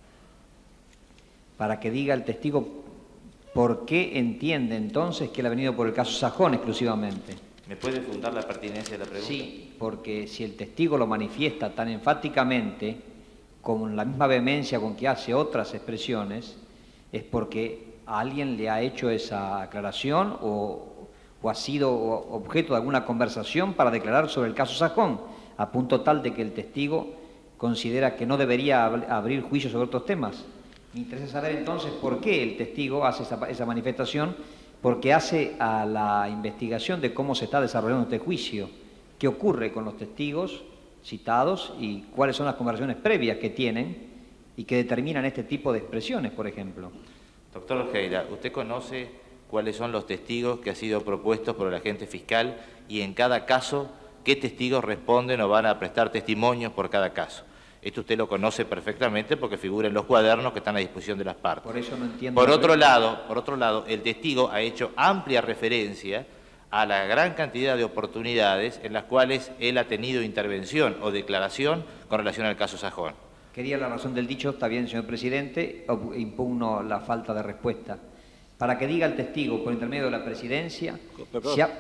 Para que diga el testigo ¿por qué entiende entonces que él ha venido por el caso Sajón exclusivamente? ¿Me puede fundar la pertinencia de la pregunta? Sí, porque si el testigo lo manifiesta tan enfáticamente, con la misma vehemencia con que hace otras expresiones, es porque a alguien le ha hecho esa aclaración o, o ha sido objeto de alguna conversación para declarar sobre el caso Sajón, a punto tal de que el testigo considera que no debería abrir juicio sobre otros temas. Me interesa saber entonces por qué el testigo hace esa, esa manifestación, porque hace a la investigación de cómo se está desarrollando este juicio, qué ocurre con los testigos citados y cuáles son las conversaciones previas que tienen y que determinan este tipo de expresiones, por ejemplo. Doctor Orjeira, ¿usted conoce cuáles son los testigos que han sido propuestos por el agente fiscal y en cada caso qué testigos responden o van a prestar testimonios por cada caso? Esto usted lo conoce perfectamente porque figura en los cuadernos que están a disposición de las partes. Por eso no entiendo. Por otro lado, por otro lado, el testigo ha hecho amplia referencia a la gran cantidad de oportunidades en las cuales él ha tenido intervención o declaración con relación al caso Sajón. Quería la razón del dicho, está bien, señor presidente, impugno la falta de respuesta. Para que diga el testigo, por intermedio de la presidencia, Perdón. si ha...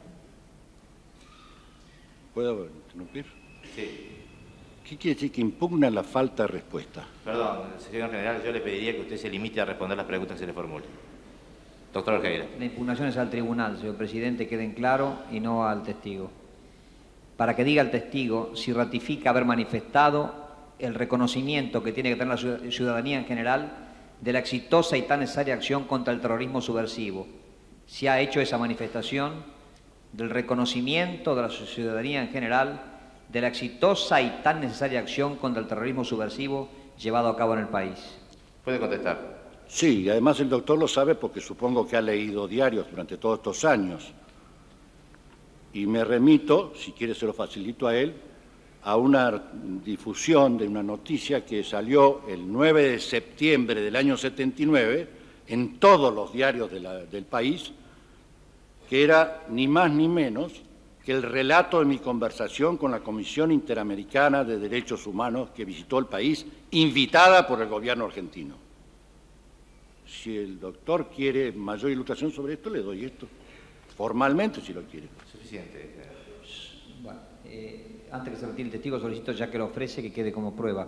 ¿Puedo interrumpir? Sí. ¿Qué quiere decir que impugna la falta de respuesta? Perdón, señor general, yo le pediría que usted se limite a responder las preguntas que se le formulen. Doctor Orjeira. La impugnación es al tribunal, señor presidente, queden claro, y no al testigo. Para que diga el testigo si ratifica haber manifestado el reconocimiento que tiene que tener la ciudadanía en general de la exitosa y tan necesaria acción contra el terrorismo subversivo. Si ha hecho esa manifestación del reconocimiento de la ciudadanía en general de la exitosa y tan necesaria acción contra el terrorismo subversivo llevado a cabo en el país. ¿Puede contestar? Sí, además el doctor lo sabe porque supongo que ha leído diarios durante todos estos años. Y me remito, si quiere se lo facilito a él, a una difusión de una noticia que salió el nueve de septiembre del año setenta y nueve en todos los diarios de la, del país, que era ni más ni menos que el relato de mi conversación con la Comisión Interamericana de Derechos Humanos que visitó el país, invitada por el gobierno argentino. Si el doctor quiere mayor ilustración sobre esto, le doy esto, formalmente si lo quiere. Suficiente. Bueno, eh, antes que se retire el testigo, solicito, ya que lo ofrece, que quede como prueba.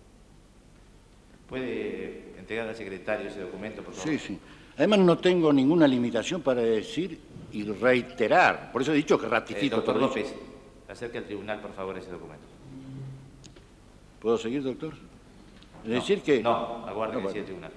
¿Puede entregar al secretario ese documento, por favor? Sí, sí. Además no tengo ninguna limitación para decir y reiterar. Por eso he dicho que ratifico. Eh, doctor todo López, eso. acerque al tribunal, por favor, ese documento. ¿Puedo seguir, doctor? Es No, decir que... No, aguarde No, que bueno. siga el tribunal.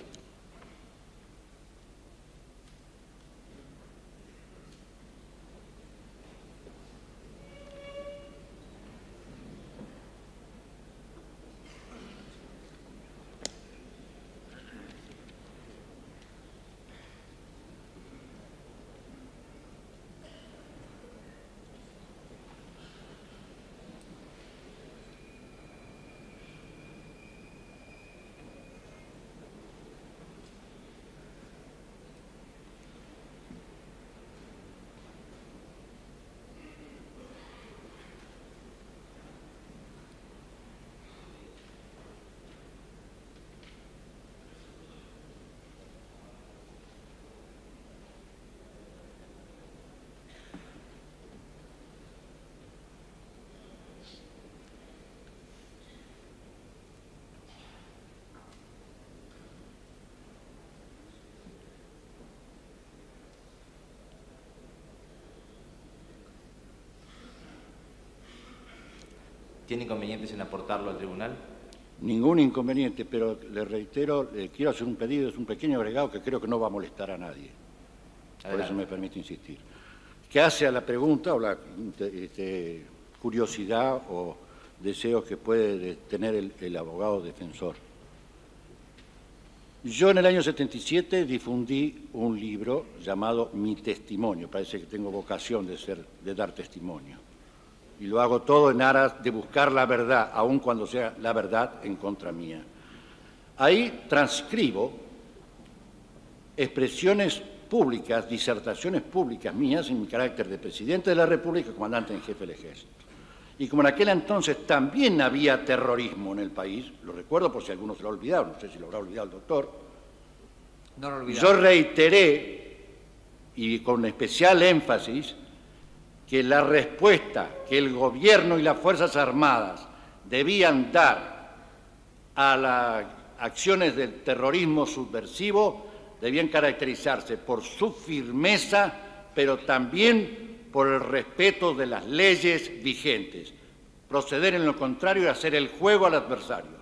¿Tiene inconvenientes en aportarlo al tribunal? Ningún inconveniente, pero le reitero, le quiero hacer un pedido, es un pequeño agregado que creo que no va a molestar a nadie. Por Adelante. eso me permito insistir. Que hace a la pregunta o la este, curiosidad o deseos que puede tener el, el abogado defensor. Yo en el año setenta y siete difundí un libro llamado Mi Testimonio. Parece que tengo vocación de, ser, de dar testimonio. Y lo hago todo en aras de buscar la verdad, aun cuando sea la verdad en contra mía. Ahí transcribo expresiones públicas, disertaciones públicas mías en mi carácter de presidente de la República y comandante en jefe del Ejército. Y como en aquel entonces también había terrorismo en el país, lo recuerdo por si alguno se lo ha olvidado, no sé si lo habrá olvidado el doctor, No lo olvidamos. yo reiteré, y con especial énfasis, que la respuesta que el gobierno y las Fuerzas Armadas debían dar a las acciones del terrorismo subversivo debían caracterizarse por su firmeza, pero también por el respeto de las leyes vigentes. Proceder en lo contrario y hacer el juego al adversario.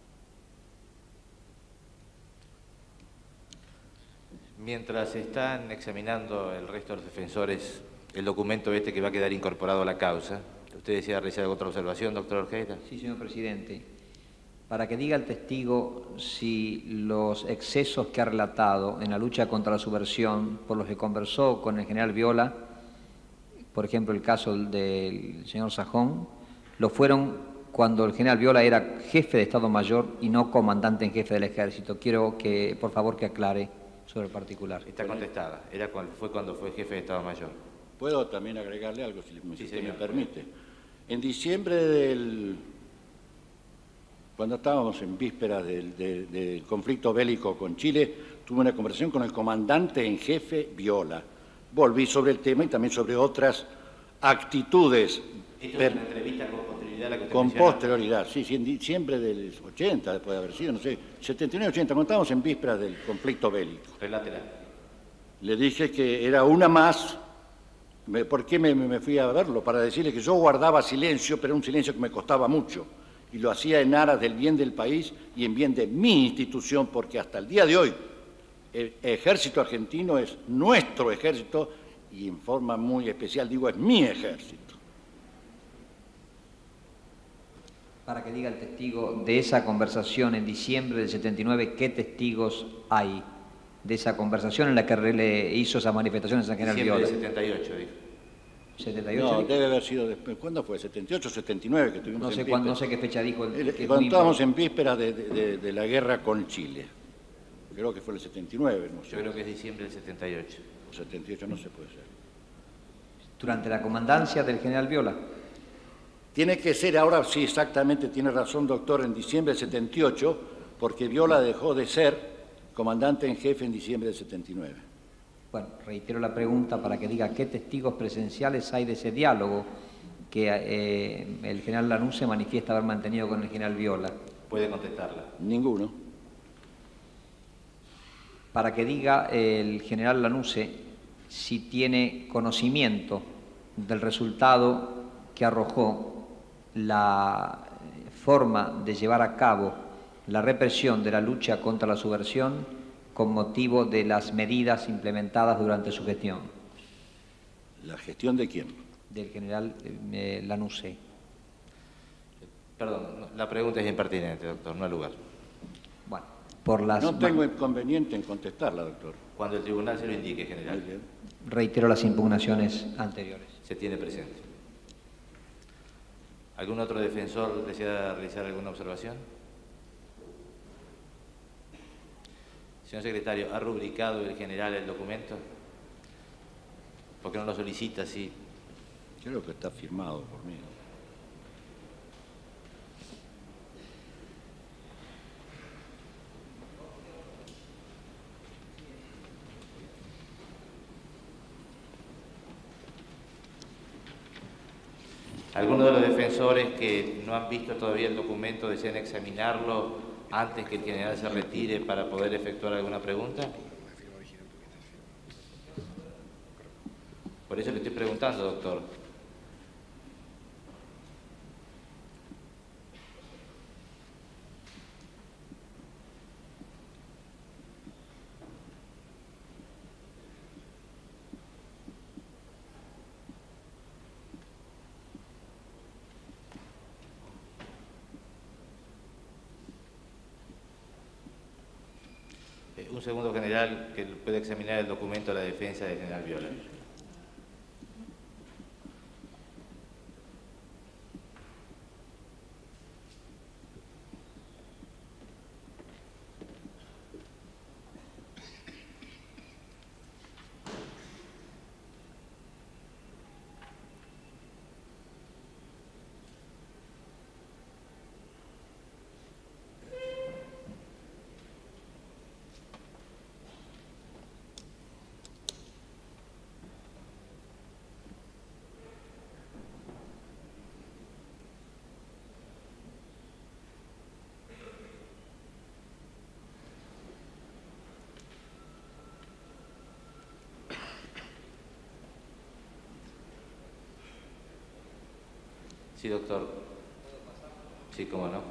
Mientras están examinando el resto de los defensores el documento este que va a quedar incorporado a la causa, ¿usted desea realizar otra observación, doctor Orjeira? Sí, señor presidente. Para que diga el testigo si los excesos que ha relatado en la lucha contra la subversión, por los que conversó con el general Viola, por ejemplo el caso del señor Sajón, lo fueron cuando el general Viola era jefe de Estado Mayor y no comandante en jefe del Ejército. Quiero que, por favor, que aclare sobre el particular. Está contestada. Era cuando, fue cuando fue jefe de Estado Mayor. ¿Puedo también agregarle algo, si, si Sí, usted me señor. permite? En diciembre del... Cuando estábamos en vísperas del, del- del conflicto bélico con Chile, tuve una conversación con el comandante en jefe Viola. Volví sobre el tema y también sobre otras actitudes. Esto per- es una entrevista con posterioridad a la que usted Con menciona. posterioridad, sí, sí, en diciembre del ochenta, después de haber sido, no sé, setenta y nueve, ochenta, cuando estábamos en vísperas del conflicto bélico. Relátela. Le dije que era una más. Me- ¿Por qué me, me fui a verlo? Para decirle que yo guardaba silencio, pero un silencio que me costaba mucho. Y lo hacía en aras del bien del país y en bien de mi institución, porque hasta el día de hoy el ejército argentino es nuestro ejército y en forma muy especial digo es mi ejército. Para que diga el testigo de esa conversación en diciembre del setenta y nueve, ¿qué testigos hay de esa conversación en la que le hizo esas manifestaciones al general Diciembre Viola? del setenta y ocho, dijo. setenta y ocho. No, dijo. debe haber sido después. ¿Cuándo fue? ¿setenta y ocho o setenta y nueve que tuvimos No en sé, cuándo, no vísperas? sé qué fecha dijo. El, El- que es Cuando muy estábamos en importante. vísperas de, de- de- de la guerra con Chile. Creo que fue el setenta y nueve, no sé. Yo creo que es diciembre del setenta y ocho. O setenta y ocho no se puede ser. Durante la comandancia del general Viola. Tiene que ser ahora, sí, exactamente, tiene razón, doctor, en diciembre del setenta y ocho, porque Viola dejó de ser comandante en jefe en diciembre del setenta y nueve. Bueno, reitero la pregunta para que diga qué testigos presenciales hay de ese diálogo que eh, el general Lanús se manifiesta haber mantenido con el general Viola. Puede contestarla. Ninguno. Para que diga el general Lanuse si tiene conocimiento del resultado que arrojó la forma de llevar a cabo la represión de la lucha contra la subversión con motivo de las medidas implementadas durante su gestión, ¿La gestión de quién? del general eh, Lanuse. Perdón, no, la pregunta es impertinente, doctor, no hay lugar. Bueno, por las No tengo inconveniente en contestarla, doctor. Cuando el tribunal se lo indique, general, Muy bien. reitero las impugnaciones anteriores. se tiene presente. ¿Algún otro defensor desea realizar alguna observación? Señor secretario, ¿ha rubricado el general el documento? ¿Por qué no lo solicita así? Creo que está firmado por mí. ¿Alguno de los defensores que no han visto todavía el documento desean examinarlo antes que el general se retire para poder efectuar alguna pregunta? Por eso le estoy preguntando, doctor. Eh, un segundo, general, que puede examinar el documento de la defensa del general Viola. Sí, doctor. Sí, cómo no.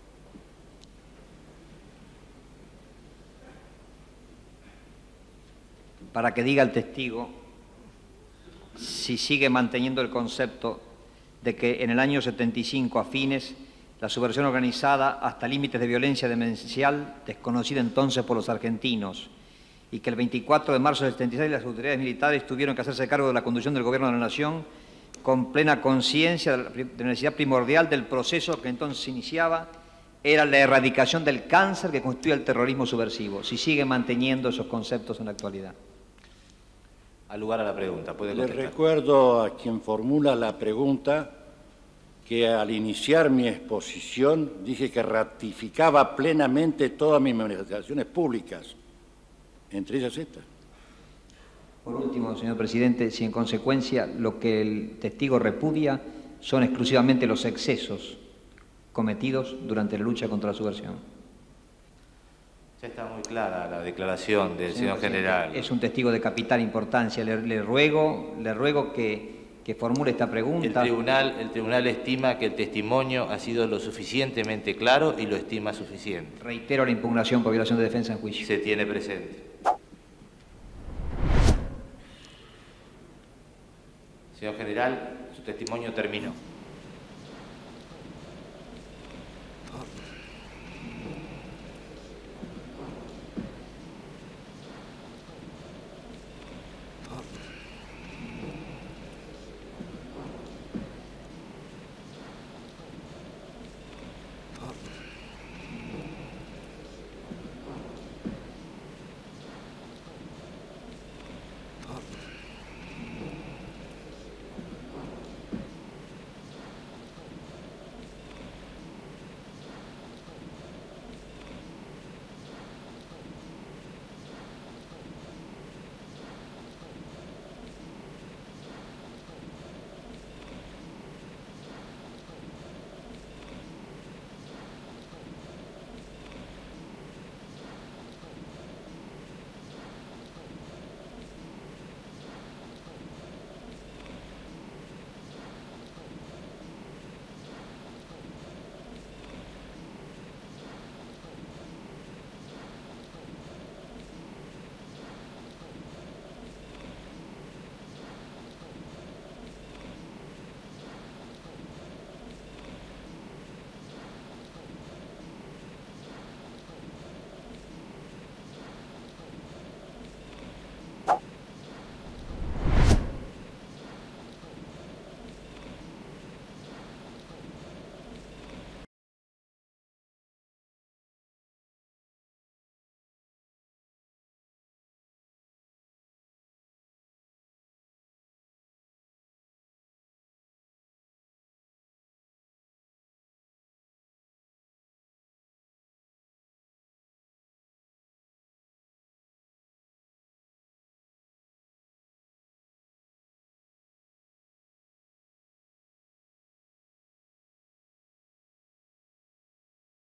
Para que diga el testigo si sigue manteniendo el concepto de que en el año setenta y cinco, a fines, la subversión organizada hasta límites de violencia demencial, desconocida entonces por los argentinos, y que el veinticuatro de marzo del setenta y seis las autoridades militares tuvieron que hacerse cargo de la conducción del gobierno de la nación, con plena conciencia de la necesidad primordial del proceso que entonces se iniciaba, era la erradicación del cáncer que constituye el terrorismo subversivo. Si sigue manteniendo esos conceptos en la actualidad. Al lugar a la pregunta, puede Le contestar. recuerdo a quien formula la pregunta que al iniciar mi exposición dije que ratificaba plenamente todas mis manifestaciones públicas, entre ellas esta. Por último, señor presidente, si en consecuencia lo que el testigo repudia son exclusivamente los excesos cometidos durante la lucha contra la subversión. Ya está muy clara la declaración del señor, señor general. Es un testigo de capital importancia. Le, le ruego, le ruego que, que formule esta pregunta. El tribunal, el tribunal estima que el testimonio ha sido lo suficientemente claro y lo estima suficiente. Reitero la impugnación por violación de defensa en juicio. Se tiene presente. Señor general, su testimonio terminó.